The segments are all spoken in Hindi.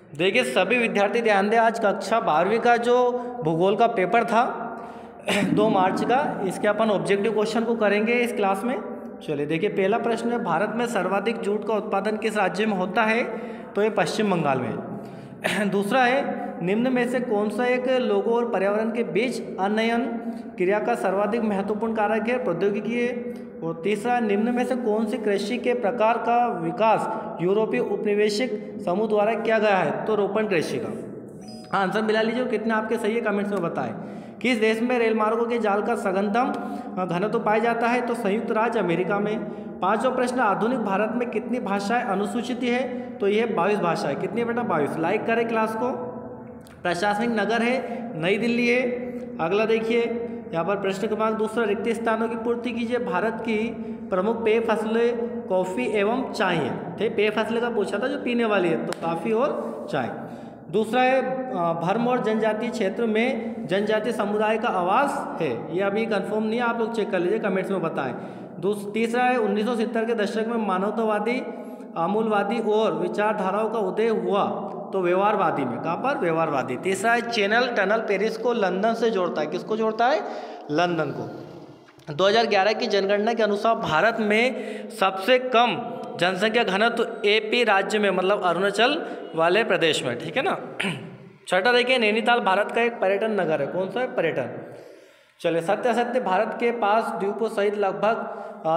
देखिए सभी विद्यार्थी ध्यान दें, आज कक्षा 12वीं का जो भूगोल का पेपर था 2 मार्च का, इसके अपन ऑब्जेक्टिव क्वेश्चन को करेंगे इस क्लास में। चलिए देखिए, पहला प्रश्न है, भारत में सर्वाधिक जूट का उत्पादन किस राज्य में होता है? तो ये पश्चिम बंगाल में। दूसरा है, निम्न में से कौन सा एक लोगों और पर्यावरण के बीच अनयन क्रिया का सर्वाधिक महत्वपूर्ण कारक है? प्रौद्योगिकी है। और तीसरा, निम्न में से कौन सी कृषि के प्रकार का विकास यूरोपीय उपनिवेशिक समूह द्वारा किया गया है? तो रोपण कृषि का। आंसर मिला लीजिए, कितने आपके सही है कमेंट्स में बताएं। किस देश में रेल मार्गों के जाल का सघनतम घनत्व पाया जाता है? तो संयुक्त राज्य अमेरिका में। पांचवा प्रश्न, आधुनिक भारत में कितनी भाषाएं अनुसूचित है? तो यह 22 भाषाएं। कितनी बेटा? 22। लाइक करें क्लास को। प्रशासनिक नगर है नई दिल्ली है। अगला देखिए, यहाँ पर प्रश्न क्रमांक दूसरा, रिक्त स्थानों की पूर्ति कीजिए। भारत की प्रमुख पेय फसलें कॉफ़ी एवं चाय है। ठीक, पेय फसलें का पूछा था जो पीने वाली है, तो कॉफ़ी और चाय। दूसरा है, भरम और जनजातीय क्षेत्र में जनजातीय समुदाय का आवास है। ये अभी कंफर्म नहीं है, आप लोग चेक कर लीजिए, कमेंट्स में बताएं। तीसरा है, 1970 के दशक में मानवतावादी, आमूलवादी और विचारधाराओं का उदय हुआ। तो व्यवहारवादी में। कहाँ पर? व्यवहारवादी। तीसरा है, चैनल टनल पेरिस को लंदन से जोड़ता है। किसको जोड़ता है? लंदन को। 2011 की जनगणना के अनुसार भारत में सबसे कम जनसंख्या घनत्व एपी राज्य में, मतलब अरुणाचल वाले प्रदेश में। ठीक है ना। छठा देखिए, नैनीताल भारत का एक पर्यटन नगर है। कौन सा है? पर्यटन। चलिए, सत्य असत्य, भारत के पास द्वीपों सहित लगभग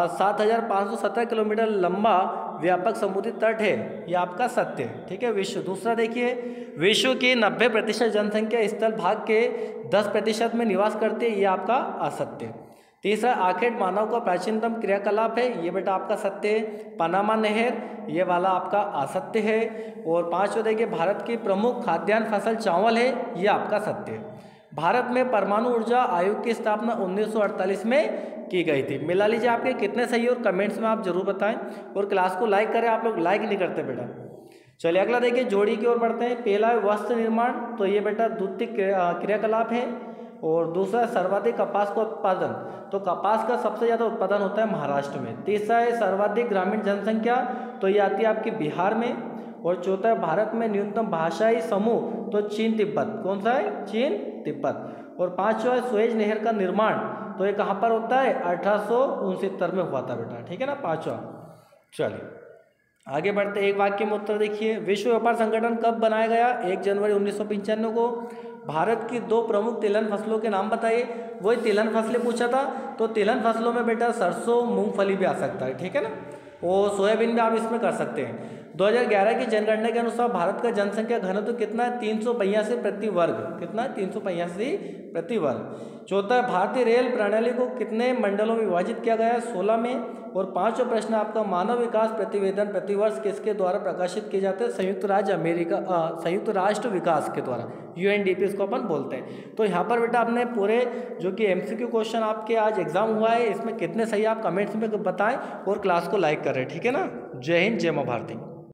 7,517 किलोमीटर लंबा व्यापक समुद्री तट है। ये आपका सत्य है। ठीक है। विश्व। दूसरा देखिए, विश्व की 90% जनसंख्या स्थल भाग के 10% में निवास करती है। ये आपका असत्य। तीसरा, आखिर मानव का प्राचीनतम क्रियाकलाप है। ये बेटा आपका सत्य है। पनामा नहर, ये वाला आपका असत्य है। और पांचवा देखिए, भारत की प्रमुख खाद्यान्न फसल चावल है। ये आपका सत्य है। भारत में परमाणु ऊर्जा आयोग की स्थापना 1948 में की गई थी। मिला लीजिए आपके कितने सही और कमेंट्स में आप जरूर बताएं। और क्लास को लाइक करें, आप लोग लाइक नहीं करते बेटा। चलिए अगला देखिए, जोड़ी की ओर बढ़ते हैं। पहला है वस्त्र निर्माण, तो ये बेटा द्वितीय क्रियाकलाप है। और दूसरा, सर्वाधिक कपास का उत्पादन, तो कपास का सबसे ज़्यादा उत्पादन होता है महाराष्ट्र में। तीसरा है, सर्वाधिक ग्रामीण जनसंख्या, तो ये आती है आपकी बिहार में। और चौथा है, भारत में न्यूनतम भाषाई समूह, तो चीन तिब्बत। कौन सा है? चीन तिब्बत। और पांचवा है, सुएज नहर का निर्माण, तो ये कहाँ पर होता है? 1869 में हुआ था बेटा। ठीक है ना, पांचवा। चलिए आगे बढ़ते, एक वाक्य में उत्तर देखिए। विश्व व्यापार संगठन कब बनाया गया? 1 जनवरी 1995 को। भारत की 2 प्रमुख तिलहन फसलों के नाम बताइए। वही तिलहन फसलें पूछा था, तो तिलहन फसलों में बेटा सरसों, मूंगफली भी आ सकता है। ठीक है ना। और सोयाबीन भी आप इसमें कर सकते हैं। 2011 की जनगणना के अनुसार भारत का जनसंख्या घनत्व कितना है? 382 प्रति वर्ग। कितना है? 382 प्रति वर्ग। चौथा, भारतीय रेल प्रणाली को कितने मंडलों में विभाजित किया गया है? 16 में। और पांचवा प्रश्न आपका, मानव विकास प्रतिवेदन प्रतिवर्ष किसके द्वारा प्रकाशित किए जाते हैं? संयुक्त राज्य अमेरिका, संयुक्त राष्ट्र विकास के द्वारा, UNDP इसको अपन बोलते हैं। तो यहाँ पर बेटा आपने पूरे जो कि MCQ क्वेश्चन आपके आज एग्जाम हुआ है, इसमें कितने सही आप कमेंट्स में बताएं और क्लास को लाइक करें। ठीक है ना। जय हिंद, जय मां भारती।